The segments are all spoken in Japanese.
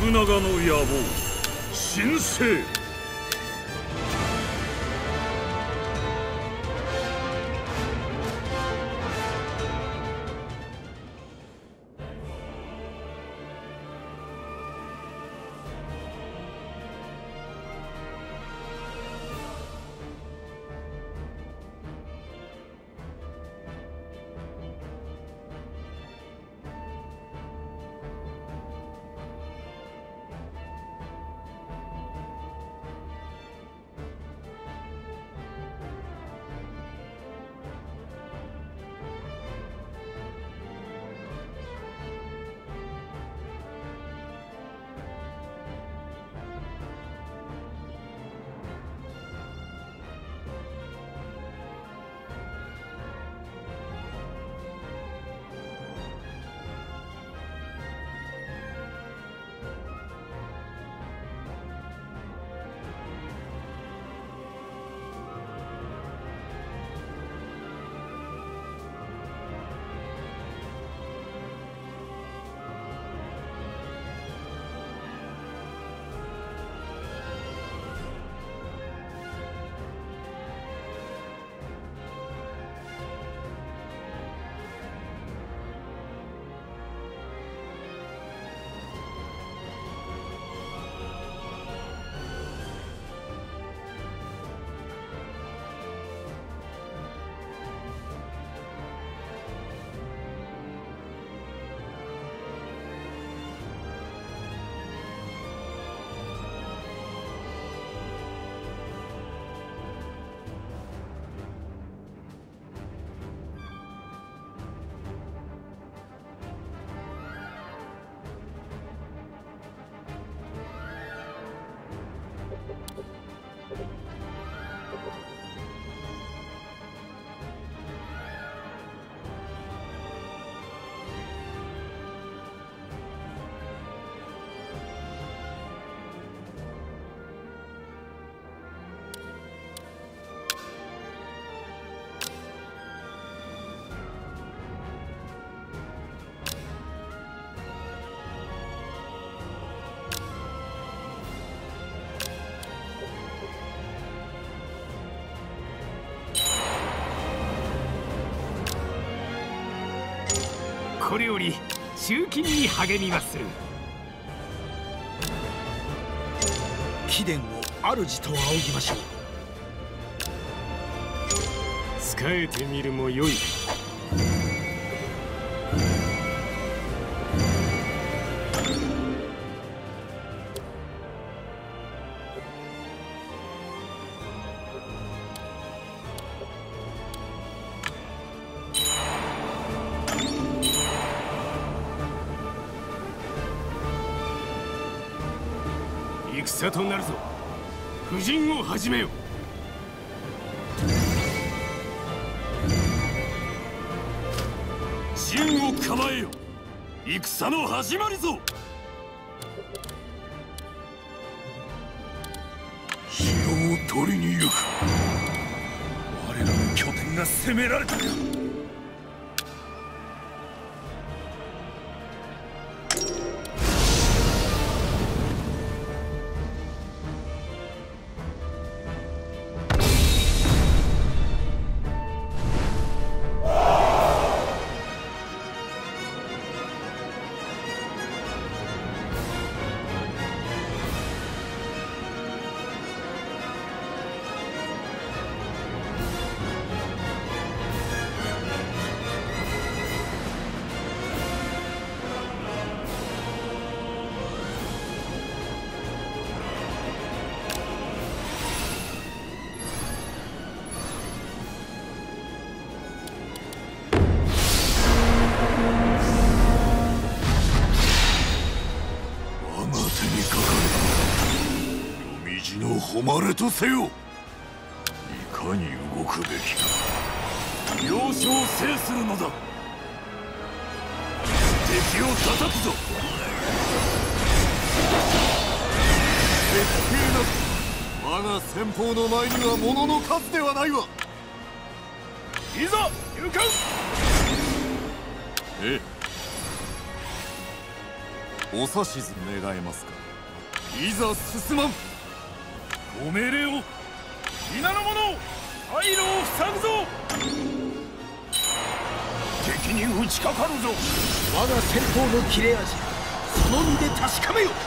信長の野望新生。 これより集金に励みます。 貴殿を主と仰ぎましょう。 仕えてみるもよい。戦となるぞ。布陣を始めよ。 陣を構えよ。戦の始まりぞ。城を取りに行く。我らの拠点が攻められたか。誉れとせよ。いかに動くべきか。要所を制するのだ。敵を叩くぞ。絶景な我が先鋒の前には物の数ではないわ。いざ勇敢。ええ。 お指図願えますか。いざ進まん。 ご命令を。皆の者、退路を塞ぐぞ。敵に打ちかかるぞ。 我が戦闘の切れ味、その身で確かめよ。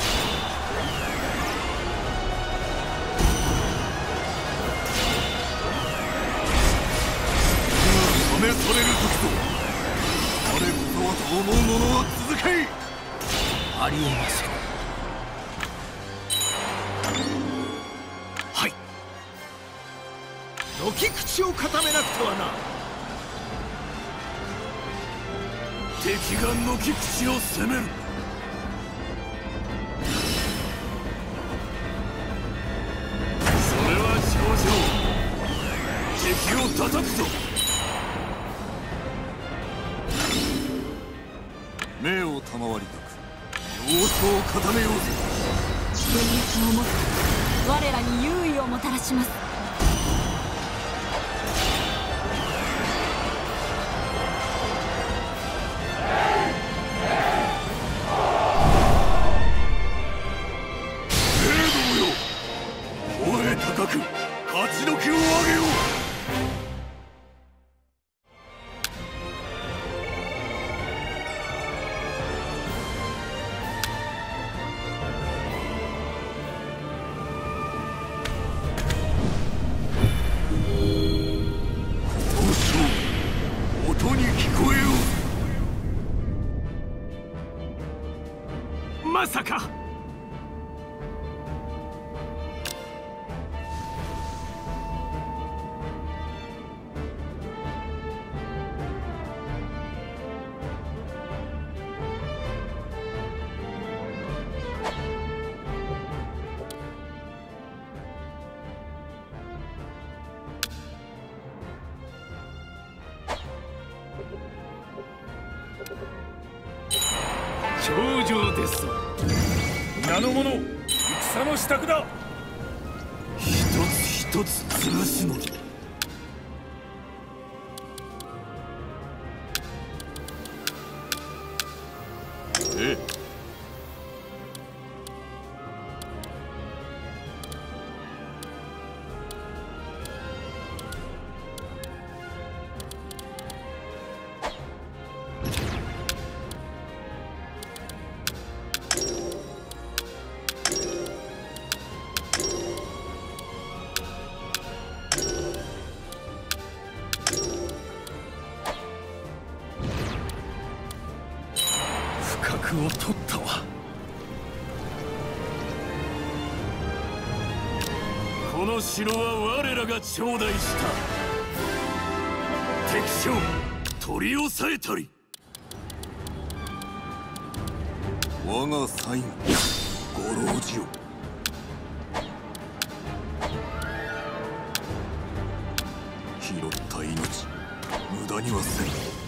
試される時ぞ。我こそはと思う者は続け。 ありえません。はい。のき口を固めなくてはな。 敵がのき口を攻める。それは頂上。敵を叩くぞ。命を賜りたく様子を固めようぜ。 現役をもって我らに優位をもたらします。 兵道よ、声高く勝ち時を上げよう。音に聞こえよう。まさか。頂上ですぞ。皆の者、戦の支度だ。 一つ一つ潰すのだ。ええ。 角を取ったわ。 この城は我らが頂戴した。敵将取り押さえたり。我が最後ご老中よ。拾った命無駄にはせん。